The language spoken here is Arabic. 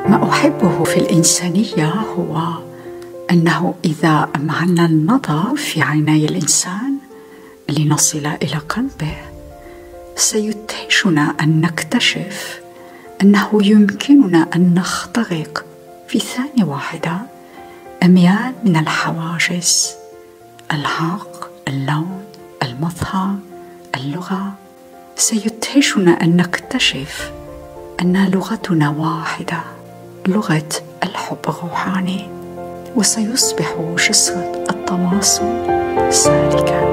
ما أحبه في الإنسانية هو أنه إذا أمعنا النظر في عيني الإنسان لنصل إلى قلبه، سيدهشنا أن نكتشف أنه يمكننا أن نخترق في ثانية واحدة أميال من الحواجز: العرق، اللون، المظهر، اللغة. سيدهشنا أن نكتشف أن لغتنا واحدة، لغة الحب الروحاني، وسيصبح جسر التواصل سالكا.